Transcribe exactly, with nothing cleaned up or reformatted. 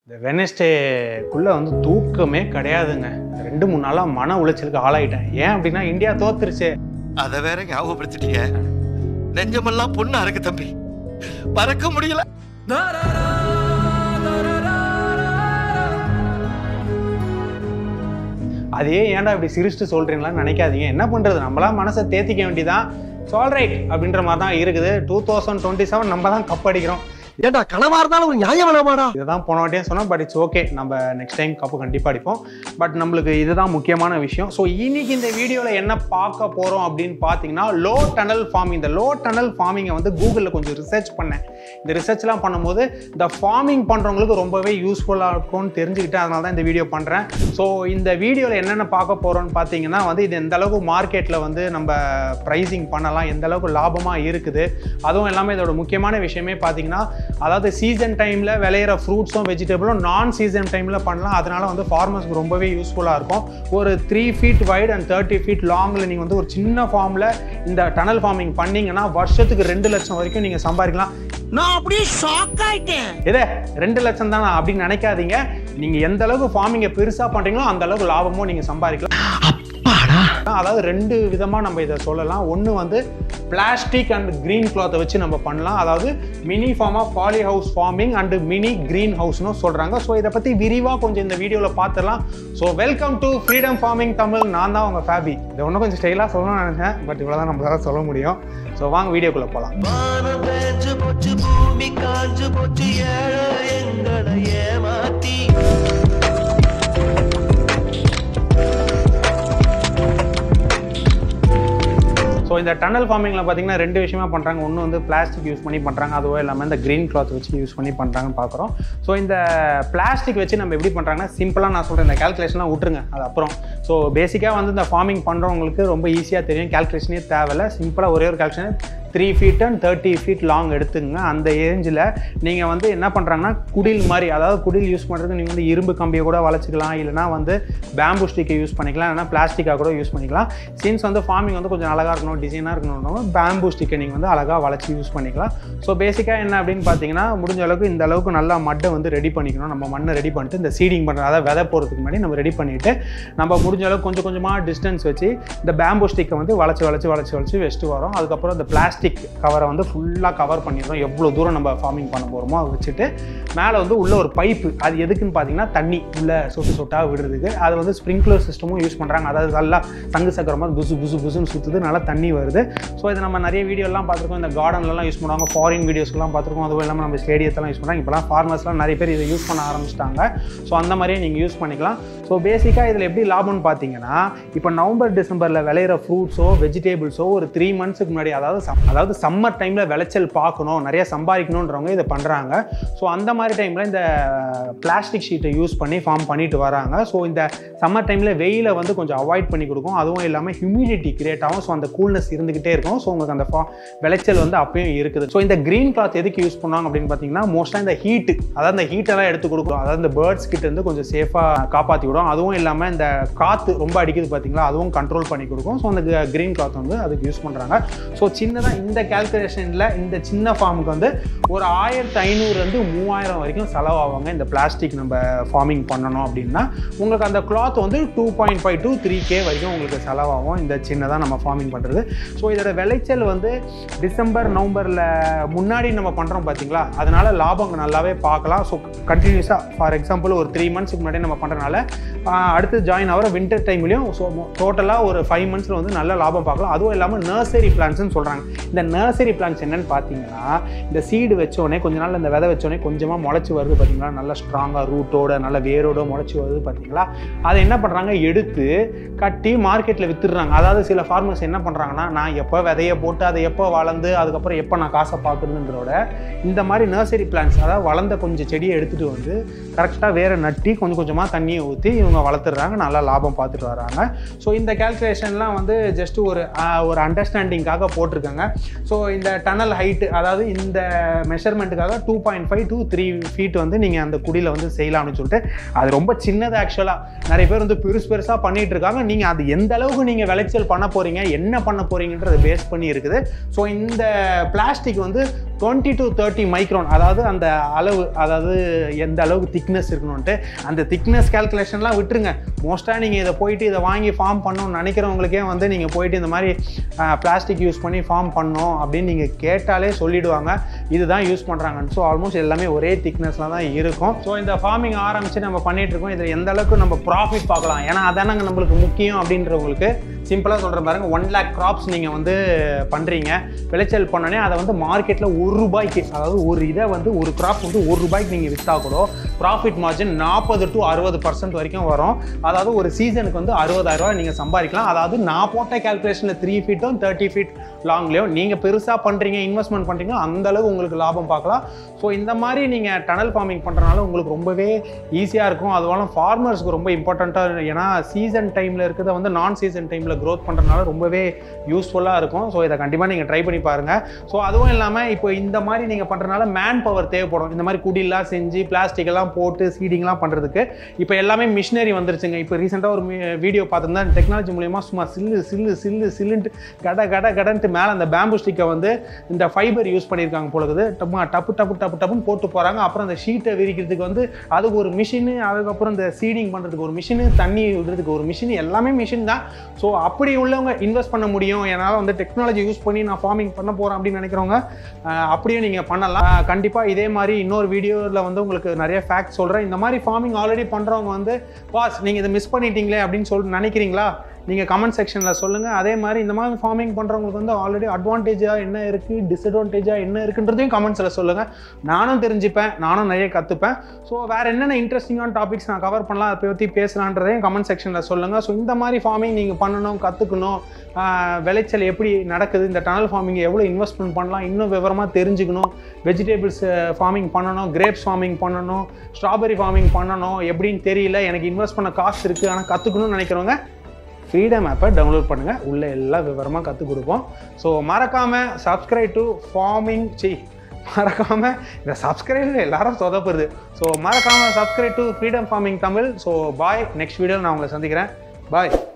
இந்த வெனஸ்டேக்குள்ளே வந்து தூக்கமே கிடையாதுங்க. ரெண்டு மூணு நாளாக மன உளைச்சலுக்கு ஆளாயிட்டேன். ஏன் அப்படின்னா இந்தியா தோத்துருச்சு. அதை வேற ஞாபகப்படுத்திட்டீங்க. நெஞ்சமெல்லாம் பொண்ணா இருக்கு தம்பி, பறக்க முடியல. அதே ஏன்டா இப்படி சிரிச்சுட்டு சொல்றீங்களான்னு நினைக்காதீங்க. என்ன பண்றது, நம்மளாம் மனசை தேத்திக்க வேண்டியதான். ஆல் ரைட் அப்படின்ற மாதிரி தான் இருக்குது. டூ தௌசண்ட் டுவெண்ட்டி செவன் நம்ம தான் கப் அடிக்கிறோம். ஏண்டா கனவா இருந்தாலும் ஒரு நியாயம் வேணாமாடா? இதுதான் போன வாட்டியும் சொன்னோம். பட் இட்ஸ் ஓகே, நம்ம நெக்ஸ்ட் டைம் கப்பு கண்டிப்பாக அடிப்போம். பட் நம்மளுக்கு இதுதான் முக்கியமான விஷயம். ஸோ இன்னைக்கு இந்த வீடியோவில் என்ன பார்க்க போகிறோம் அப்படின்னு பார்த்தீங்கன்னா, லோ டனல் ஃபார்மிங். இந்த லோ டனல் ஃபார்மிங்கை வந்து கூகுளில் கொஞ்சம் ரிசர்ச் பண்ணேன். இந்த ரிசர்ச்லாம் பண்ணும்போது இந்த ஃபார்மிங் பண்ணுறவங்களுக்கு ரொம்பவே யூஸ்ஃபுல்லாக இருக்கும்னு தெரிஞ்சுக்கிட்டு அதனால தான் இந்த வீடியோ பண்ணுறேன். ஸோ இந்த வீடியோவில் என்னென்ன பார்க்க போகிறோம்னு பார்த்தீங்கன்னா வந்து இது எந்த அளவுக்கு மார்க்கெட்டில் வந்து நம்ம ப்ரைஸிங் பண்ணலாம், எந்த அளவுக்கு லாபமாக இருக்குது, அதுவும் எல்லாமே இதோட முக்கியமான விஷயமே பார்த்தீங்கன்னா, அதாவது சீசன் டைமில் விளையிற ஃப்ரூட்ஸும் வெஜிடபிளும் நான் சீசன் டைமில் பண்ணலாம். அதனால வந்து ஃபார்மர்ஸ்க்கு ரொம்பவே யூஸ்ஃபுல்லாக இருக்கும். ஒரு three feet wide and thirty feet லாங்கில் நீங்கள் வந்து ஒரு சின்ன ஃபார்மில் இந்த டனல் ஃபார்மிங் பண்ணீங்கன்னா வருஷத்துக்கு ரெண்டு லட்சம் வரைக்கும் நீங்கள் சம்பாதிக்கலாம். நான் அப்படியே ஷாக் ஆயிட்டேன். இதே ரெண்டு லட்சம் தானே அப்படின்னு நினைக்காதீங்க. நீங்கள் எந்த அளவுக்கு ஃபார்மிங்கை பெருசாக பண்ணுறீங்களோ அந்த அளவுக்கு லாபமும் நீங்கள் சம்பாதிக்கலாம். அதாவது ரெண்டு விதமாக நம்ம இதை சொல்லலாம். ஒன்று வந்து பிளாஸ்டிக் அண்ட் கிரீன் கிளாத்தை வச்சு நம்ம பண்ணலாம். அதாவது mini farm of poly house farming and mini green ஹவுஸ்னு சொல்கிறாங்க. ஸோ இதை பற்றி விரிவாக கொஞ்சம் இந்த வீடியோவில் பார்த்துடலாம். So welcome to freedom farming Tamil. நான் தான் உங்கள் ஃபேபி. இதை ஒன்றும் கொஞ்சம் ஸ்டைலாக சொல்லணும்னு நினைச்சேன். பட் இவ்வளோ தான் நம்மளால சொல்ல முடியும். ஸோ வாங்க வீடியோக்குள்ளே போகலாம். ஸோ இந்த டனல் ஃபார்மிங்கில் பார்த்தீங்கன்னா ரெண்டு விஷயமா பண்ணுறாங்க. ஒன்று வந்து பிளாஸ்டிக் யூஸ் பண்ணி பண்ணுறாங்க, அதுவும் இல்லாமல் இந்த க்ரீன் கிளாத் வச்சு யூஸ் பண்ணி பண்ணுறாங்கன்னு பார்க்குறோம். ஸோ இந்த பிளாஸ்டிக் வச்சு நம்ம எப்படி பண்ணுறாங்கன்னா, சிம்பிளாக நான் சொல்கிறேன், இந்த கேல்குலேஷன்லாம் விட்டுருங்க அது அப்புறம். ஸோ பேசிக்காக வந்து இந்த ஃபார்மிங் பண்ணுறவங்களுக்கு ரொம்ப ஈஸியாக தெரியும். கேல்குலேஷனே தேவையில்லை. சிம்பிளாக ஒரே ஒரு calculation three feet and thirty feet long எடுத்துங்க. அந்த ஏஞ்சில் நீங்கள் வந்து என்ன பண்ணுறாங்கன்னா, குடில் மாதிரி, அதாவது குடில் யூஸ் பண்ணுறதுக்கு நீங்கள் வந்து இரும்பு கம்பியை கூட வளைச்சிக்கலாம், இல்லைனா வந்து பேம்பு ஸ்டிக்கை யூஸ் பண்ணிக்கலாம், இல்லைனா பிளாஸ்டிக்காக கூட யூஸ் பண்ணிக்கலாம். சீன்ஸ் வந்து ஃபார்மிங் வந்து கொஞ்சம் அழகாக இருக்கணும், டிசைனாக இருக்கணும், பேம்பு ஸ்டிக்கை நீங்கள் வந்து அழகாக வளைச்சி யூஸ் பண்ணிக்கலாம். ஸோ பேசிக்காக என்ன அப்படின்னு பார்த்தீங்கன்னா, முடிஞ்ச அளவுக்கு இந்த அளவுக்கு நல்லா மட்டை வந்து ரெடி பண்ணிக்கணும். நம்ம மண்ணை ரெடி பண்ணிட்டு இந்த சீடிங் பண்ணுறது, அதாவது விதை போகிறதுக்கு முன்னாடி நம்ம ரெடி பண்ணிவிட்டு நம்ம முடிஞ்ச அளவுக்கு கொஞ்சம் கொஞ்சமாக டிஸ்டன்ஸ் வச்சு இந்த பேம்பு ஸ்டிக்கை வந்து வளைச்சி வளைச்சி வளைச்சி வளைச்சி வச்சுட்டு வரோம். அதுக்கப்புறம் இந்த பிளாஸ்டிக் கவரை வந்து ஃபுல்லாக கவர் பண்ணிடுறோம். எவ்வளோ தூரம் நம்ம ஃபார்மிங் பண்ண போகிறோமோ அதை வச்சுட்டு மேலே வந்து உள்ள ஒரு பைப்பு, அது எதுக்குன்னு பார்த்தீங்கன்னா தண்ணி உள்ள சொட்டு சொட்டாக விடுறதுக்கு. அது வந்து ஸ்ப்ரிங்க்லர் சிஸ்டமும் யூஸ் பண்ணுறாங்க. அதாவது நல்லா சங்கு சக்கரமாக புசு புசு புசுன்னு சுற்றுது, நல்லா தண்ணி வருது. ஸோ இதை நம்ம நிறைய வீடியோலாம் பார்த்துருக்கோம். இந்த கார்டன்லாம் யூஸ் பண்ணுவாங்க, ஃபாரின் வீடியோஸ்லாம் பார்த்துருக்கோம். அதுவும் இல்லாமல் நம்ம ஸ்டேடியத்தெல்லாம் யூஸ் பண்ணுறாங்க. இப்போலாம் ஃபார்மர்ஸ்லாம் நிறைய பேர் இதை யூஸ் பண்ண ஆரம்பிச்சிட்டாங்க. ஸோ அந்த மாதிரியே நீங்கள் யூஸ் பண்ணிக்கலாம். ஸோ பேசிக்காக இதில் எப்படி லாபம்னு பார்த்தீங்கன்னா, இப்போ நவம்பர் டிசம்பரில் விளையிற ஃப்ரூட்ஸோ வெஜிடபிள்ஸோ ஒரு த்ரீ மந்த்ஸுக்கு முன்னாடி, அதாவது அதாவது சம்மர் டைமில் விளைச்சல் பார்க்கணும், நிறைய சம்பாதிக்கணுன்றவங்க இதை பண்ணுறாங்க. ஸோ அந்த மாதிரி டைமில் இந்த பிளாஸ்டிக் ஷீட்டை யூஸ் பண்ணி ஃபார்ம் பண்ணிட்டு வராங்க. ஸோ இந்த சம்மர் டைமில் வெயிலை வந்து கொஞ்சம் அவாய்ட் பண்ணி கொடுக்கும். அதுவும் இல்லாமல் ஹியூமிடிட்டி கிரியேட் ஆகும். ஸோ அந்த கூல்னஸ் இருந்துகிட்டே இருக்கும். ஸோ உங்களுக்கு அந்த விளைச்சல் வந்து அப்பயும் இருக்குது. ஸோ இந்த கிரீன் கிளாத் எதுக்கு யூஸ் பண்ணுவாங்க அப்படின்னு பார்த்தீங்கன்னா, மோஸ்ட்டாக இந்த ஹீட்டு, அதாவது இந்த ஹீட்டெல்லாம் எடுத்து கொடுக்கும். அதாவது இந்த பேர்ட்ஸ் கிட்ட இருந்து கொஞ்சம் சேஃபாக காப்பாற்றி விடும். அதுவும் இல்லாமல் இந்த காற்று ரொம்ப அடிக்குது பார்த்தீங்களா, அதுவும் கண்ட்ரோல் பண்ணி கொடுக்கும். ஸோ அந்த கிரீன் கிளாத் வந்து அதுக்கு யூஸ் பண்ணுறாங்க. ஸோ சின்னதாக இந்த கேல்குலேஷனில் இந்த சின்ன ஃபார்முக்கு வந்து ஒரு ஆயிரத்தி ஐநூறுலேருந்து மூவாயிரம் வரைக்கும் செலவாகுங்க. இந்த பிளாஸ்டிக் நம்ம ஃபார்மிங் பண்ணணும் அப்படின்னா உங்களுக்கு அந்த கிளாத் வந்து two point five to three K வரைக்கும் உங்களுக்கு செலவாகும் இந்த சின்னதாக நம்ம ஃபார்மிங் பண்ணுறது. ஸோ இதோட விளைச்சல் வந்து டிசம்பர் நவம்பரில் முன்னாடி நம்ம பண்ணுறோம் பார்த்தீங்களா, அதனால லாபம் நல்லாவே பார்க்கலாம். ஸோ கண்டினியூஸாக ஃபார் எக்ஸாம்பிள் ஒரு த்ரீ மந்த்ஸுக்கு முன்னாடி நம்ம பண்ணுறதுனால அடுத்து ஜாயின் ஆகிற வின்டர் டைம்லையும் ஸோ டோட்டலாக ஒரு ஃபைவ் மந்த்ஸில் வந்து நல்ல லாபம் பார்க்கலாம். அதுவும் இல்லாமல் நர்சரி பிளான்ட்ஸ்னு சொல்கிறாங்க. இந்த நர்சரி பிளான்ட்ஸ் என்னன்னு பார்த்தீங்கன்னா, இந்த சீடு வச்சோடனே கொஞ்ச நாள் இந்த விதை வச்சோடனே கொஞ்சமாக முளைச்சி வருது பார்த்தீங்களா, நல்லா ஸ்ட்ராங்காக ரூட்டோட நல்ல வேரோட முளைச்சி வருது பார்த்தீங்களா, அதை என்ன பண்ணுறாங்க, எடுத்து கட்டி மார்க்கெட்டில் வித்துடுறாங்க. அதாவது சில ஃபார்மர்ஸ் என்ன பண்ணுறாங்கன்னா, நான் எப்போ விதையை போட்டு அதை எப்போ வளர்ந்து அதுக்கப்புறம் எப்போ நான் காசை பார்க்குறதுன்றோட இந்த மாதிரி நர்சரி பிளான்ட்ஸ், அதாவது வளர்ந்த கொஞ்சம் செடியை எடுத்துகிட்டு வந்து கரெக்டாக வேற நட்டி கொஞ்சம் கொஞ்சமாக தண்ணியை ஊற்றி இவங்க வளர்த்துடுறாங்க, நல்லா லாபம் பார்த்துட்டு வராங்க. ஸோ இந்த கேல்குலேஷன்லாம் வந்து ஜஸ்ட் ஒரு ஒரு அண்டர்ஸ்டாண்டிங்காக போட்டிருக்காங்க. ஸோ இந்த டனல் ஹைட்டு, அதாவது இந்த மெஷர்மெண்ட்டுக்காக two point five to three feet வந்து நீங்கள் அந்த குடியில் வந்து செய்யலாம்னு சொல்லிட்டு, அது ரொம்ப சின்னது. ஆக்சுவலாக நிறைய பேர் வந்து பெருசு பெருசாக பண்ணிட்டு இருக்காங்க. நீங்கள் அது எந்த அளவுக்கு நீங்கள் விளைச்சல் பண்ண போகிறீங்க, என்ன பண்ண போகிறீங்கன்றதை பேஸ் பண்ணி இருக்குது. ஸோ இந்த பிளாஸ்டிக் வந்து டுவெண்ட்டி டு தேர்ட்டி மைக்ரான், அதாவது அந்த அளவு, அதாவது எந்த அளவுக்கு திக்னஸ் இருக்கணும்ட்டு அந்த திக்னஸ் கேல்குலேஷன்லாம் விட்டுருங்க. மோஸ்ட்டாக நீங்கள் இதை போயிட்டு இதை வாங்கி ஃபார்ம் பண்ணணும்னு நினைக்கிறவங்களுக்கே வந்து நீங்கள் போயிட்டு இந்த மாதிரி பிளாஸ்டிக் யூஸ் பண்ணி ஃபார்ம் பண்ணோம் அப்படின்னு நீங்கள் கேட்டாலே சொல்லிவிடுவாங்க இதுதான் யூஸ் பண்ணுறாங்கன்னு. ஸோ ஆல்மோஸ்ட் எல்லாமே ஒரே திக்னஸில் தான் இருக்கும். ஸோ இந்த ஃபார்மிங் ஆரம்பித்து நம்ம பண்ணிகிட்டு இருக்கோம். இதில் எந்த அளவுக்கு நம்ம ப்ராஃபிட் பார்க்கலாம், ஏன்னா அதானங்க நம்மளுக்கு முக்கியம் அப்படின்றவங்களுக்கு சிம்பிளாக சொல்கிற பாருங்க, ஒன் லேக் கிராப்ஸ் நீங்கள் வந்து பண்ணுறீங்க, விளைச்சல் பண்ணோன்னே அதை வந்து மார்க்கெட்டில் ஒரு ரூபாய்க்கு, அதாவது ஒரு இதை வந்து ஒரு கிராப் வந்து ஒரு ரூபாய்க்கு நீங்கள் விற்றா கூட ப்ராஃபிட் மார்ஜின் நாற்பது டு அறுபது பர்சன்ட் வரைக்கும் வரும். அதாவது ஒரு சீசனுக்கு வந்து அறுபதாயிரம் ரூபாய் நீங்கள் சம்பாதிக்கலாம். அதாவது நான் போட்ட கேல்குலேஷனில் த்ரீ ஃபீட்டும் தேர்ட்டி ஃபீட் லாங்லேயும் நீங்கள் பெருசாக பண்ணுறீங்க, இன்வெஸ்ட்மெண்ட் பண்ணுறீங்க, அந்தளவு உங்களுக்கு லாபம் பார்க்கலாம். ஸோ இந்த மாதிரி நீங்கள் டனல் ஃபார்மிங் பண்ணுறனால உங்களுக்கு ரொம்பவே ஈஸியாக இருக்கும். அதுவாலும் ஃபார்மர்ஸ்க்கு ரொம்ப இம்பார்ட்டண்ட்டாக, ஏன்னா சீசன் டைமில் இருக்கிறத வந்து நான் சீசன் டைமில் க்ரோத் பண்ணுறதுனால ரொம்பவே யூஸ்ஃபுல்லாக இருக்கும். ஸோ இதை கண்டிப்பாக நீங்கள் ட்ரை பண்ணி பாருங்கள். ஸோ அதுவும் இல்லாமல் இப்போ இந்த மாதிரி நீங்கள் பண்ணுறதுனால மேன் பவர் தேவைப்படும். இந்த மாதிரி குடிலாம் செஞ்சு பிளாஸ்டிக்கெல்லாம் போட்டு சீடிங்லாம் பண்ணுறதுக்கு இப்போ எல்லாமே மிஷினரி வந்துருச்சுங்க. இப்போ ரீசெண்டாக ஒரு வீடியோ பார்த்துருந்தா டெக்னாலஜி மூலியமாக சும்மா சில்லு சில்லு சில்லு சில்லுன்ட்டு கட கட கடன்ட்டு மேலே அந்த பேம்பு ஸ்டிக்கை வந்து இந்த ஃபைபர் யூஸ் பண்ணியிருக்காங்க போலக்குது, டப்பு டப்பு டப்பு டப்பு டப்புன்னு போட்டு போகிறாங்க. அப்புறம் அந்த ஷீட்டை விரிக்கிறதுக்கு வந்து அதுக்கு ஒரு மிஷினு, அதுக்கப்புறம் இந்த சீடிங் பண்ணுறதுக்கு ஒரு மிஷினு, தண்ணி விடுறதுக்கு ஒரு மிஷின், எல்லாமே மிஷின் தான். ஸோ அப்படி உள்ளவங்க இன்வெஸ்ட் பண்ண முடியும், என்னால் வந்து டெக்னாலஜி யூஸ் பண்ணி நான் ஃபார்மிங் பண்ண போகிறேன் அப்படின்னு நினைக்கிறவங்க அப்படியே நீங்கள் பண்ணலாம். கண்டிப்பாக இதே மாதிரி இன்னொரு வீடியோவில் வந்து உங்களுக்கு நிறைய ஃபேக்ட் சொல்கிறேன். இந்த மாதிரி ஃபார்மிங் ஆல்ரெடி பண்ணுறவங்க வந்து பாஸ் நீங்கள் இதை மிஸ் பண்ணிட்டீங்களே அப்படின்னு சொல்லி நினைக்கிறீங்களா, நீங்கள் கமெண்ட் செக்ஷனில் சொல்லுங்கள். அதே மாதிரி இந்த மாதிரி ஃபார்மிங் பண்ணுறவங்களுக்கு வந்து ஆல்ரெடி அட்வான்டேஜாக என்ன இருக்குது, டிஸ்அட்வான்டேஜாக என்ன இருக்குன்றதையும் கமெண்ட்ஸில் சொல்லுங்கள். நானும் தெரிஞ்சுப்பேன், நானும் நிறைய கற்றுப்பேன். ஸோ வேறு என்னென்ன இன்ட்ரெஸ்டிங்கான டாபிக்ஸ் நான் கவர் பண்ணலாம், அதை பற்றி பேசலான்றதையும் கமெண்ட் செக்ஷனில் சொல்லுங்கள். ஸோ இந்த மாதிரி ஃபார்மிங் நீங்கள் பண்ணணும், கற்றுக்கணும், விளைச்சல் எப்படி நடக்குது, இந்த டனல் ஃபார்மிங் எவ்வளோ இன்வெஸ்ட்மெண்ட் பண்ணலாம், இன்னும் விவரமாக தெரிஞ்சுக்கணும், வெஜிடபிள்ஸ் ஃபார்மிங் பண்ணணும், கிரேப்ஸ் ஃபார்மிங் பண்ணணும், ஸ்ட்ராபெரி ஃபார்மிங் பண்ணணும், எப்படின்னு தெரியல, எனக்கு இன்வெஸ்ட் பண்ண காசு இருக்குது ஆனால் கற்றுக்கணும்னு நினைக்கிறவங்க ஃப்ரீடம் ஆப்பை டவுன்லோட் பண்ணுங்கள், உள்ளே எல்லா விவரமாக கற்றுக் கொடுப்போம். ஸோ மறக்காமல் சப்ஸ்கிரைப் டு ஃபார்மிங் சி மறக்காமல் இந்த சப்ஸ்கிரைப் எல்லாரும் சொதப்படுது. ஸோ மறக்காமல் subscribe to freedom farming Tamil. So bye, next வீடியோவில் நான் உங்களை சந்திக்கிறேன். பாய்.